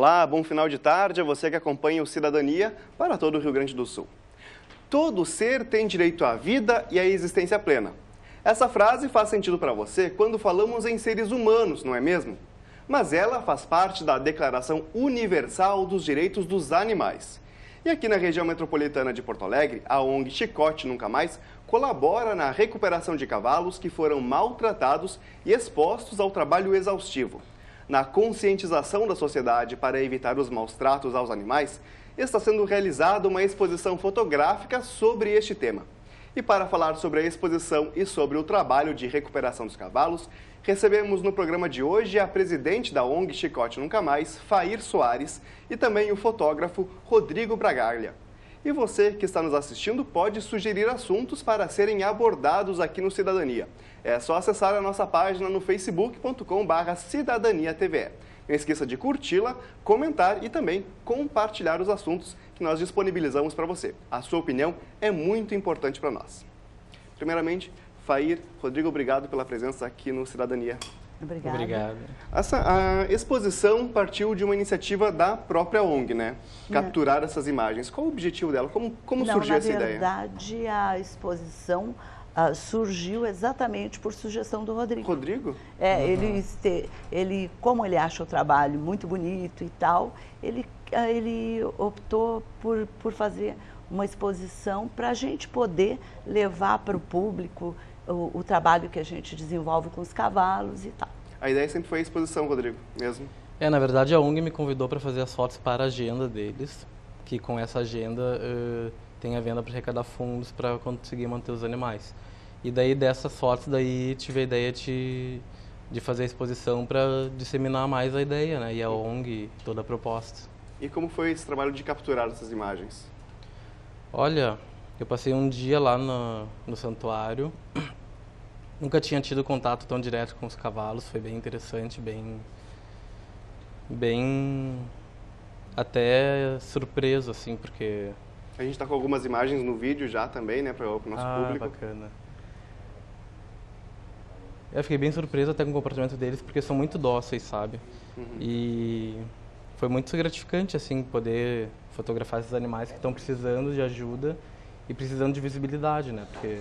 Olá, bom final de tarde a você que acompanha o Cidadania para todo o Rio Grande do Sul. Todo ser tem direito à vida e à existência plena. Essa frase faz sentido para você quando falamos em seres humanos, não é mesmo? Mas ela faz parte da Declaração Universal dos Direitos dos Animais. E aqui na região metropolitana de Porto Alegre, a ONG Chicote Nunca Mais colabora na recuperação de cavalos que foram maltratados e expostos ao trabalho exaustivo. Na conscientização da sociedade para evitar os maus tratos aos animais, está sendo realizada uma exposição fotográfica sobre este tema. E para falar sobre a exposição e sobre o trabalho de recuperação dos cavalos, recebemos no programa de hoje a presidente da ONG Chicote Nunca Mais, Fair Soares, e também o fotógrafo Rodrigo Bragalha. E você que está nos assistindo pode sugerir assuntos para serem abordados aqui no Cidadania. É só acessar a nossa página no facebook.com/cidadaniatve. Não esqueça de curti-la, comentar e também compartilhar os assuntos que nós disponibilizamos para você. A sua opinião é muito importante para nós. Primeiramente, Fair, Rodrigo, obrigado pela presença aqui no Cidadania. Obrigada. Obrigado. A exposição partiu de uma iniciativa da própria ONG, né? Capturar essas imagens. Qual o objetivo dela? Como surgiu essa ideia? Na verdade, a exposição surgiu exatamente por sugestão do Rodrigo. Rodrigo? Ele, como ele acha o trabalho muito bonito e tal, ele optou por fazer uma exposição para a gente poder levar para o público o trabalho que a gente desenvolve com os cavalos e tal. A ideia sempre foi a exposição, Rodrigo, mesmo? Na verdade a ONG me convidou para fazer as fotos para a agenda deles, que com essa agenda tem a venda para arrecadar fundos para conseguir manter os animais. E daí dessas fotos tive a ideia de fazer a exposição para disseminar mais a ideia, né? E a ONG, toda a proposta. E como foi esse trabalho de capturar essas imagens? Olha, eu passei um dia lá no santuário, nunca tinha tido contato tão direto com os cavalos, foi bem interessante, bem até surpreso, assim, porque... A gente está com algumas imagens no vídeo já também, né, para o nosso público. Bacana. Eu fiquei bem surpreso até com o comportamento deles, porque são muito dóceis, sabe? E foi muito gratificante, assim, poder fotografar esses animais que estão precisando de ajuda e precisando de visibilidade, né? Porque...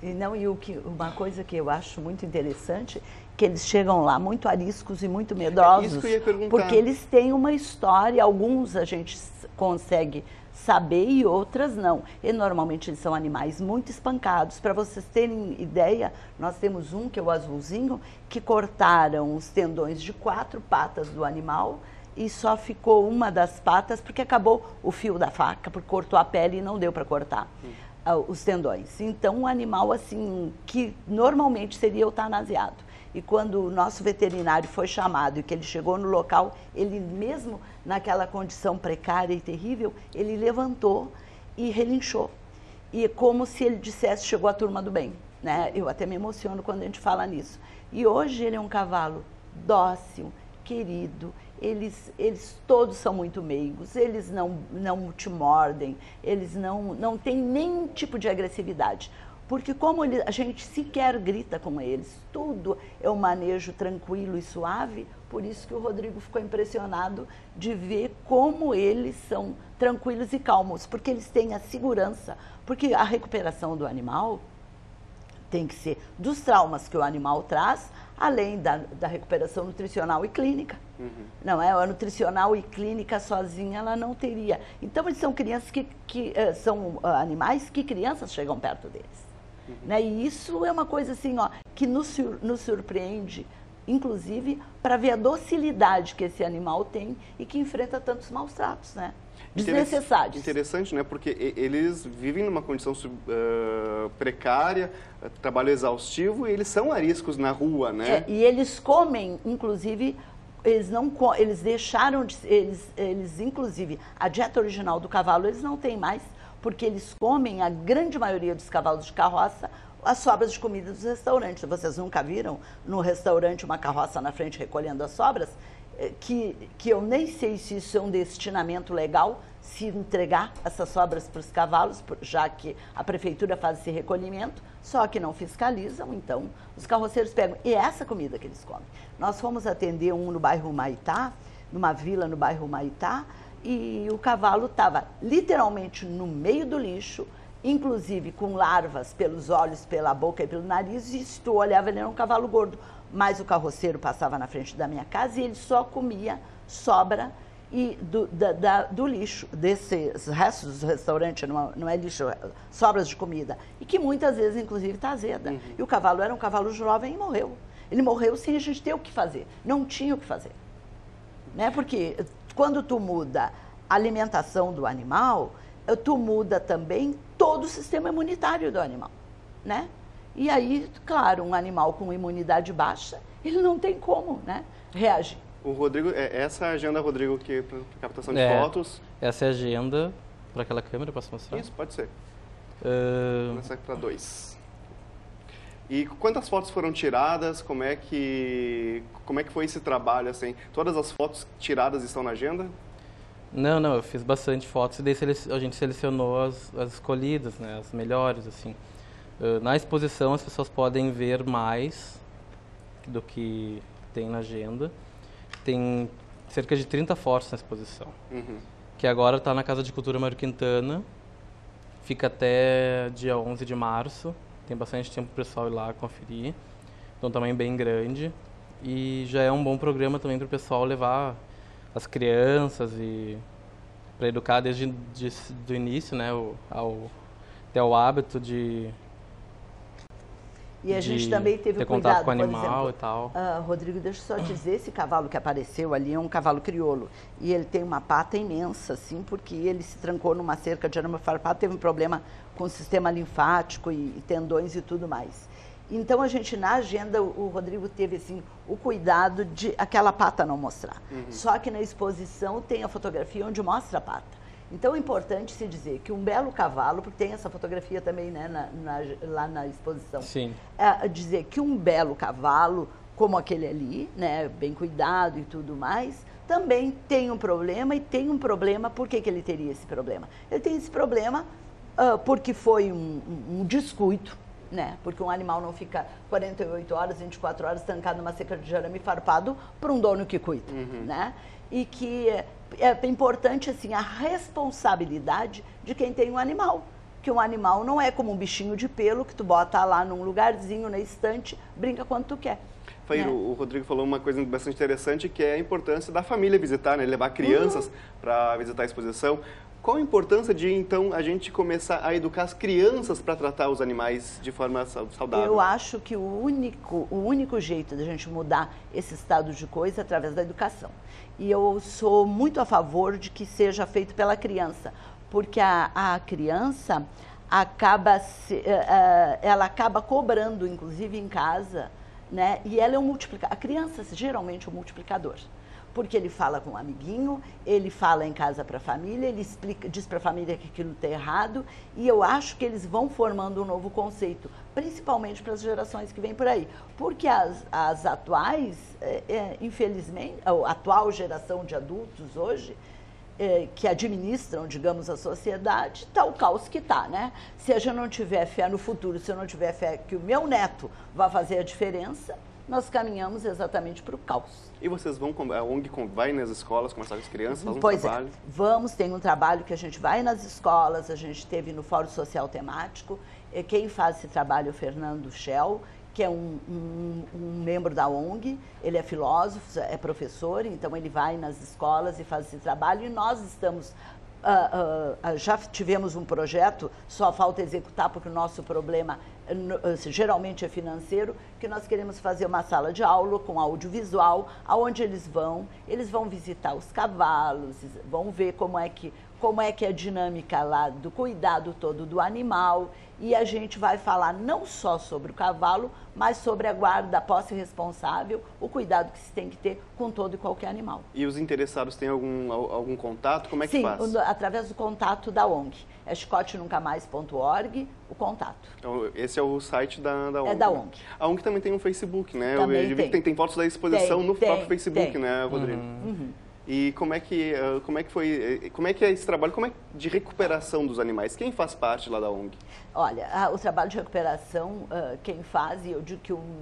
uma coisa que eu acho muito interessante, que eles chegam lá muito ariscos e muito medrosos, isso que eu ia perguntar. Porque eles têm uma história, alguns a gente consegue saber e outras não. E normalmente eles são animais muito espancados. Para vocês terem ideia, nós temos um, que é o azulzinho, que cortaram os tendões de 4 patas do animal e só ficou uma das patas porque acabou o fio da faca, porque cortou a pele e não deu para cortar os tendões. Então, um animal assim, que normalmente seria eutanasiado. E quando o nosso veterinário foi chamado e que ele chegou no local, ele mesmo naquela condição precária e terrível, ele levantou e relinchou. E como se ele dissesse, chegou a turma do bem, né? Eu até me emociono quando a gente fala nisso. E hoje ele é um cavalo dócil, querido, eles todos são muito meigos, eles não te mordem, eles não têm nenhum tipo de agressividade. Porque como a gente sequer grita com eles, tudo é um manejo tranquilo e suave, por isso que o Rodrigo ficou impressionado de ver como eles são tranquilos e calmos, porque eles têm a segurança, porque a recuperação do animal tem que ser dos traumas que o animal traz, além da recuperação nutricional e clínica. Não é? A nutricional e clínica sozinha ela não teria. Então eles são crianças são animais que crianças chegam perto deles. Né? E isso é uma coisa assim, ó, que nos surpreende, inclusive, para ver a docilidade que esse animal tem e que enfrenta tantos maus tratos, né? Desnecessários. Interessante, né? Porque eles vivem numa condição precária, trabalho exaustivo, e eles são ariscos na rua, né? E eles comem, inclusive, eles deixaram de... inclusive, a dieta original do cavalo eles não têm mais, porque eles comem, a grande maioria dos cavalos de carroça, as sobras de comida dos restaurantes. Vocês nunca viram no restaurante uma carroça na frente recolhendo as sobras? Que eu nem sei se isso é um destinamento legal, se entregar essas sobras para os cavalos, já que a prefeitura faz esse recolhimento, só que não fiscalizam, então os carroceiros pegam. E é essa comida que eles comem. Nós fomos atender um no bairro Humaitá, numa vila no bairro Humaitá, e o cavalo estava literalmente no meio do lixo, inclusive com larvas pelos olhos, pela boca e pelo nariz, e se tu olhava, ele era um cavalo gordo. Mas o carroceiro passava na frente da minha casa e ele só comia sobra do lixo, desses restos do restaurante, não é lixo, sobras de comida, e que muitas vezes, inclusive, está azeda. E o cavalo era um cavalo jovem e morreu. Ele morreu sem a gente ter o que fazer, não tinha o que fazer. Né? Porque quando tu muda a alimentação do animal, tu muda também todo o sistema imunitário do animal, né? E aí, claro, um animal com imunidade baixa, ele não tem como, né, reagir. O Rodrigo, essa é a agenda, Rodrigo, que para captação de fotos. Essa é a agenda para aquela câmera, posso mostrar? Isso, pode ser. Essa para 2. E quantas fotos foram tiradas? Como é que foi esse trabalho, assim? Todas as fotos tiradas estão na agenda? Não, eu fiz bastante fotos e daí a gente selecionou as escolhidas, né, as melhores, assim. Na exposição as pessoas podem ver mais do que tem na agenda. Tem cerca de 30 fotos na exposição, que agora está na Casa de Cultura Mário Quintana, fica até dia 11 de março, tem bastante tempo para o pessoal ir lá conferir, então também bem grande, e já é um bom programa também para o pessoal levar as crianças e para educar desde do início, né, até o hábito de e a gente também teve ter cuidado, contato com o animal, por exemplo, e tal. Rodrigo, deixa eu só dizer, esse cavalo que apareceu ali é um cavalo crioulo e ele tem uma pata imensa, assim, porque ele se trancou numa cerca de arame farpado, teve um problema com o sistema linfático e tendões e tudo mais. Então a gente na agenda, o Rodrigo teve assim o cuidado de aquela pata não mostrar. Só que na exposição tem a fotografia onde mostra a pata. Então é importante se dizer que um belo cavalo, porque tem essa fotografia também, né, lá na exposição. Sim. Dizer que um belo cavalo, como aquele ali, né, bem cuidado e tudo mais, também tem um problema, e tem um problema. Por que ele teria esse problema? Ele tem esse problema porque foi um descuido, né? Porque um animal não fica 48 horas, 24 horas trancado numa cerca de arame farpado por um dono que cuida, né? E que é importante, assim, a responsabilidade de quem tem um animal. Que um animal não é como um bichinho de pelo que tu bota lá num lugarzinho, na estante, brinca quando tu quer. Faíro, o Rodrigo falou uma coisa bastante interessante, que é a importância da família visitar, né? Levar crianças para visitar a exposição. Qual a importância de, então, a gente começar a educar as crianças para tratar os animais de forma saudável? Eu acho que o único jeito de a gente mudar esse estado de coisa é através da educação. E eu sou muito a favor de que seja feito pela criança, porque a criança ela acaba cobrando, inclusive em casa, né? E ela é um multiplicador. A criança geralmente é um multiplicador. Porque ele fala com um amiguinho, ele fala em casa para a família, ele diz para a família que aquilo está errado, e eu acho que eles vão formando um novo conceito, principalmente para as gerações que vêm por aí. Porque as atuais, infelizmente, a atual geração de adultos hoje, que administram, digamos, a sociedade, está o caos que está, né? Se a gente não tiver fé no futuro, se eu não tiver fé que o meu neto vai fazer a diferença, nós caminhamos exatamente para o caos. E vocês vão, a ONG vai nas escolas conversar com as crianças, faz um pois trabalho? Vamos, tem um trabalho que a gente vai nas escolas, a gente teve no Fórum Social Temático, quem faz esse trabalho é o Fernando Schell, que é um membro da ONG, ele é filósofo, é professor, então ele vai nas escolas e faz esse trabalho, e nós estamos... já tivemos um projeto, só falta executar porque o nosso problema geralmente é financeiro, que nós queremos fazer uma sala de aula com audiovisual, aonde eles vão visitar os cavalos, vão ver como é que é a dinâmica lá do cuidado todo do animal, e a gente vai falar não só sobre o cavalo, mas sobre a guarda, a posse responsável, o cuidado que se tem que ter com todo e qualquer animal. E os interessados têm algum contato? Como é que faz? Sim, através do contato da ONG. É chicotenuncamais.org, o contato. Então, esse é o site da ONG. É da ONG. A ONG também tem um Facebook, né? Também eu vi que tem fotos da exposição no próprio Facebook, né, Rodrigo? E como é que é esse trabalho, de recuperação dos animais? Quem faz parte lá da ONG? Olha, o trabalho de recuperação, quem faz, e eu digo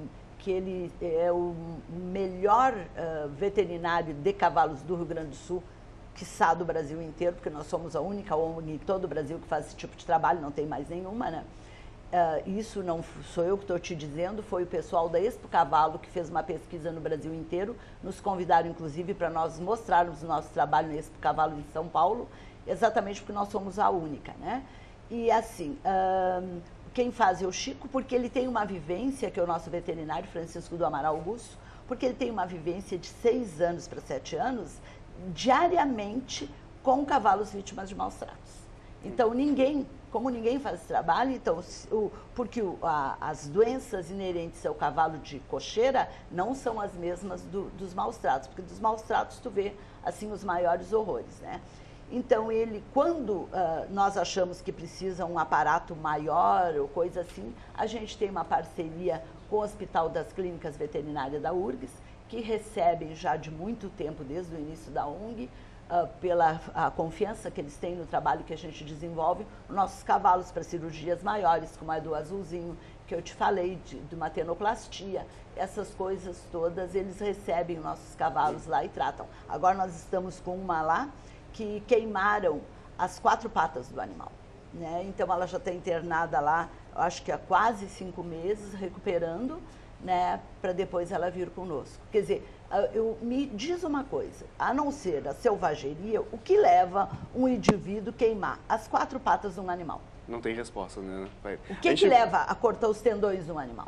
que ele é o melhor veterinário de cavalos do Rio Grande do Sul, quiçá do Brasil inteiro, porque nós somos a única ONG em todo o Brasil que faz esse tipo de trabalho, não tem mais nenhuma, né? Isso não sou eu que estou te dizendo, foi o pessoal da Expo Cavalo que fez uma pesquisa no Brasil inteiro, nos convidaram inclusive para nós mostrarmos o nosso trabalho na Expo Cavalo em São Paulo, exatamente porque nós somos a única, né? E assim, quem faz é o Chico, porque ele tem uma vivência, que é o nosso veterinário Francisco do Amaral Augusto, porque ele tem uma vivência de 6 anos para 7 anos, diariamente com cavalos vítimas de maus tratos. Então, como ninguém faz esse trabalho, então, porque as doenças inerentes ao cavalo de cocheira não são as mesmas dos maus tratos, porque dos maus tratos tu vê, assim, os maiores horrores, né? Então, quando nós achamos que precisa um aparato maior ou coisa assim, a gente tem uma parceria com o Hospital das Clínicas Veterinárias da URGS, que recebem já de muito tempo, desde o início da ONG, pela confiança que eles têm no trabalho que a gente desenvolve, os nossos cavalos para cirurgias maiores, como a do Azulzinho, que eu te falei, de uma tenoplastia, essas coisas todas, eles recebem os nossos cavalos lá e tratam. Agora nós estamos com uma lá que queimaram as 4 patas do animal, né? Então ela já está internada lá, eu acho que há quase 5 meses, recuperando, né, para depois ela vir conosco. Quer dizer, me diz uma coisa, a não ser a selvageria, o que leva um indivíduo queimar as 4 patas de um animal? Não tem resposta, né? O que leva a cortar os tendões de um animal?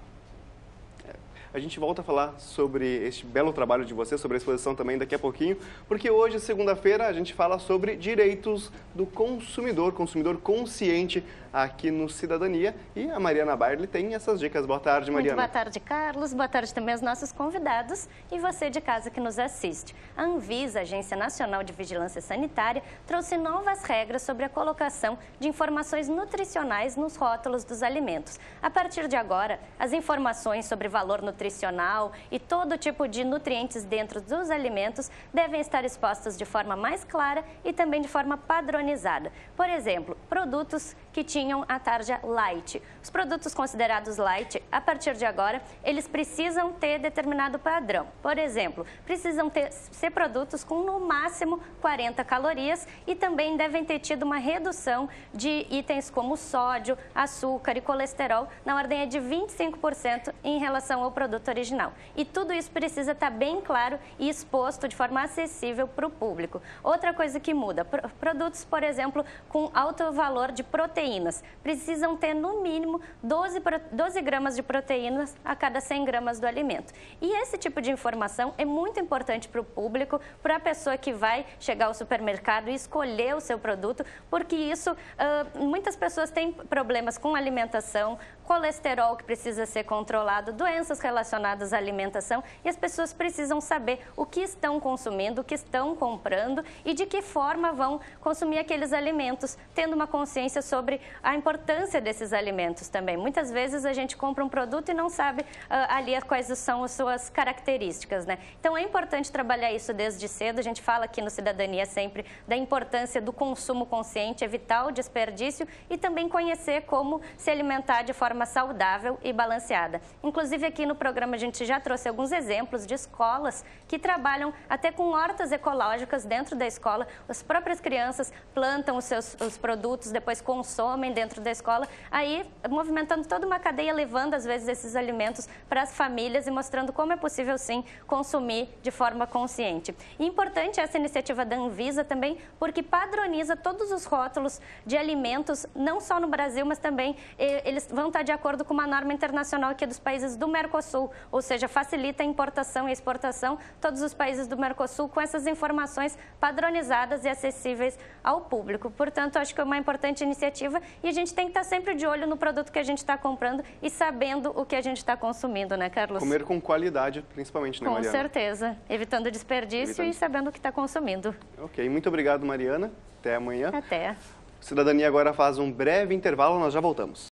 A gente volta a falar sobre este belo trabalho de você, sobre a exposição também daqui a pouquinho, porque hoje, segunda-feira, a gente fala sobre direitos do consumidor consciente aqui no Cidadania, e a Mariana Barley tem essas dicas. Boa tarde, Mariana. Muito boa tarde, Carlos. Boa tarde também aos nossos convidados e você de casa que nos assiste. A Anvisa, Agência Nacional de Vigilância Sanitária, trouxe novas regras sobre a colocação de informações nutricionais nos rótulos dos alimentos. A partir de agora, as informações sobre valor nutricional e todo tipo de nutrientes dentro dos alimentos devem estar expostas de forma mais clara e também de forma padronizada. Por exemplo, produtos que tinham a tarja light. Os produtos considerados light, a partir de agora, eles precisam ter determinado padrão. Por exemplo, precisam ser produtos com no máximo 40 calorias e também devem ter tido uma redução de itens como sódio, açúcar e colesterol na ordem de 25% em relação ao produto original. E tudo isso precisa estar bem claro e exposto de forma acessível para o público. Outra coisa que muda, produtos, por exemplo, com alto valor de proteínas, precisam ter no mínimo 12 gramas de proteínas a cada 100 gramas do alimento. E esse tipo de informação é muito importante para o público, para a pessoa que vai chegar ao supermercado e escolher o seu produto, porque isso, muitas pessoas têm problemas com alimentação, colesterol que precisa ser controlado, doenças relacionadas à alimentação, e as pessoas precisam saber o que estão consumindo, o que estão comprando e de que forma vão consumir aqueles alimentos, tendo uma consciência sobre a importância desses alimentos também. Muitas vezes a gente compra um produto e não sabe ali quais são as suas características, né? Então é importante trabalhar isso desde cedo. A gente fala aqui no Cidadania sempre da importância do consumo consciente, evitar o desperdício e também conhecer como se alimentar de forma saudável e balanceada. Inclusive aqui no programa a gente já trouxe alguns exemplos de escolas que trabalham até com hortas ecológicas dentro da escola. As próprias crianças plantam os produtos, depois consomem dentro da escola, aí movimentando toda uma cadeia, levando às vezes esses alimentos para as famílias e mostrando como é possível sim consumir de forma consciente. E importante essa iniciativa da Anvisa também, porque padroniza todos os rótulos de alimentos, não só no Brasil, mas também eles vão estar de acordo com uma norma internacional aqui dos países do Mercosul, ou seja, facilita a importação e exportação, todos os países do Mercosul com essas informações padronizadas e acessíveis ao público. Portanto, acho que é uma importante iniciativa e a gente tem que estar sempre de olho no produto que a gente está comprando e sabendo o que a gente está consumindo, né, Carlos? Comer com qualidade, principalmente, né, Mariana? Com certeza, evitando desperdício e sabendo o que está consumindo. Ok, muito obrigado, Mariana. Até amanhã. Até. Cidadania agora faz um breve intervalo, nós já voltamos.